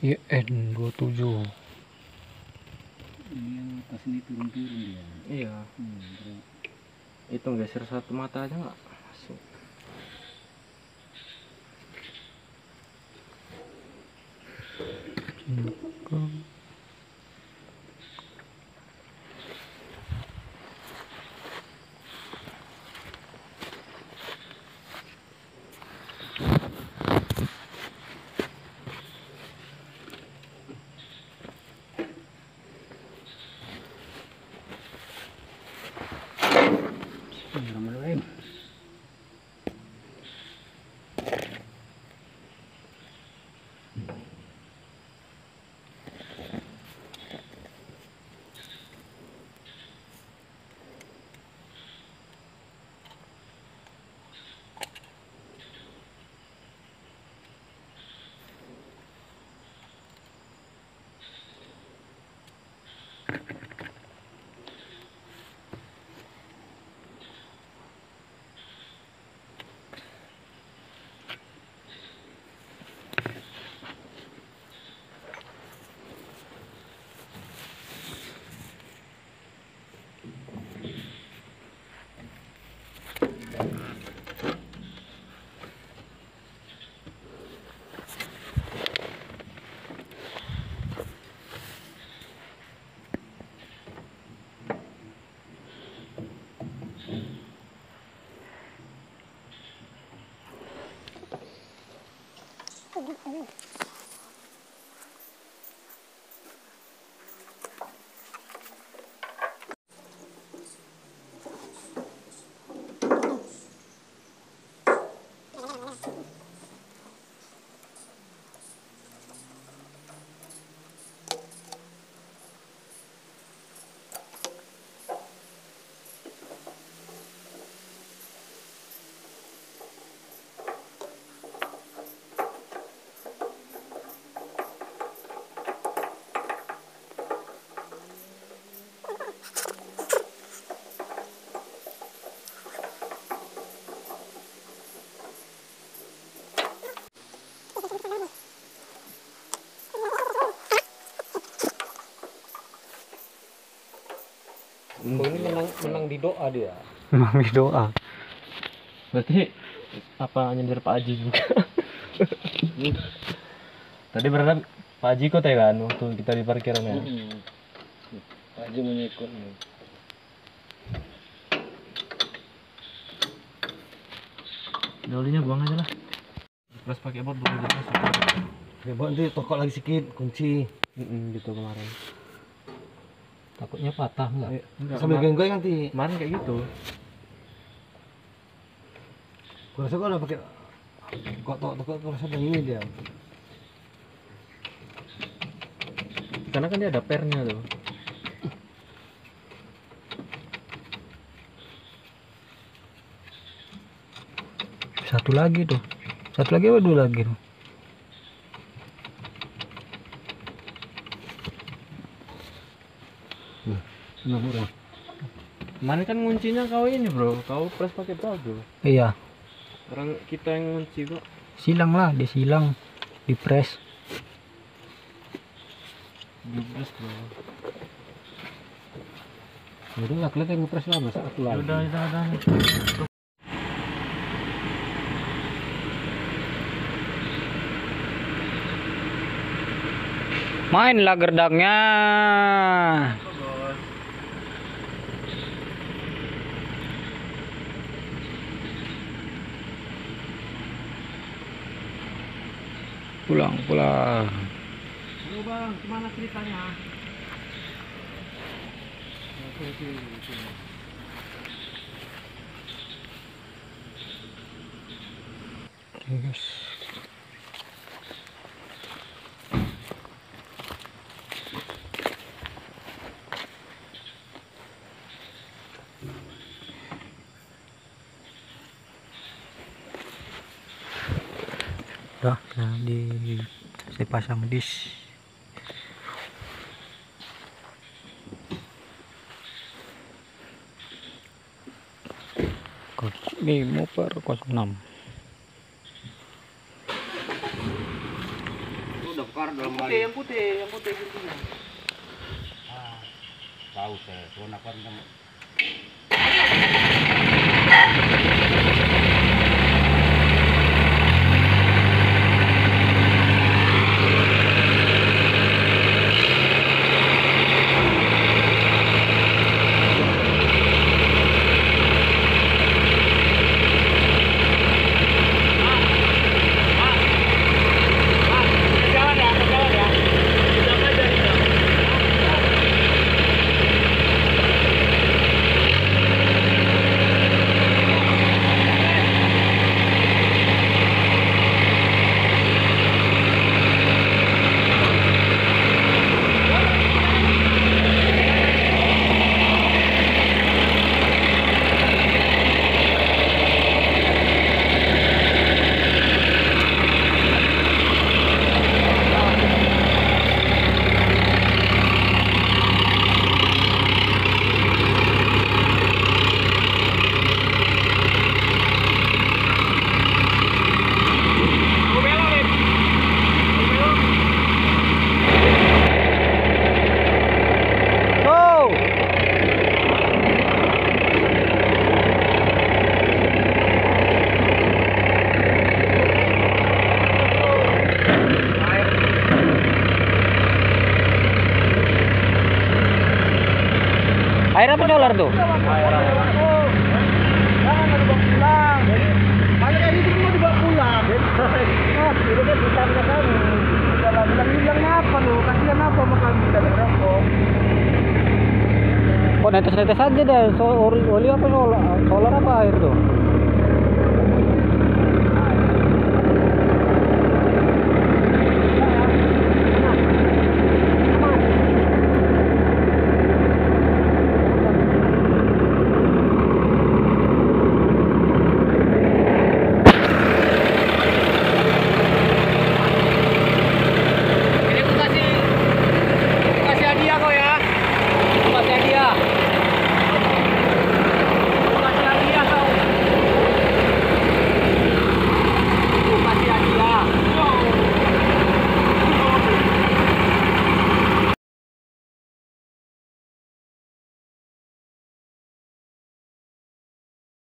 YN27. Ini yang atas ini turun-turun dia. Iya. Itu geser satu mata aja nggak masuk. Bismillahirrahmanirrahim. Oh, ini menang di doa dia. Menang di doa. Berarti apa nyindir Pak Haji juga? Tadi berharap Pak Haji ikut ya kan waktu kita di parkiran ya. Pak Haji mengikut nih. Dolinya buang aja lah. Terus pakai bot bukan jelas. Ya, Bang, nanti tokok lagi sedikit kunci. Gitu kemarin. Takutnya patah enggak? Sambil goyang-goyang nanti. Kemarin kayak gitu. Gua rasa kalau pakai kok tokok gua rasa yang ini dia. Karena kan dia ada pernya tuh. Satu lagi tuh. Satu lagi apa dua lagi tuh? Murah. Kemarin kan nguncinya kau ini bro, kau press pakai baju. Iya. Orang kita yang ngunci kok. Silang lah, dia silang. Di press. Jubres bro. Udah lah, kelihatan ngepres lah masa aku lagi. Udah. Mainlah gerdaknya. Pulang. Halo bang, gimana ceritanya? Yes. Udah, jadi saya pasang disk. Ini motor 06. Udah par dalam yang putih pintunya. Tahu saya, cuma apa kan Air apa dolar tuh? Oh, netes-netes aja deh. Oli apa solar apa air tuh?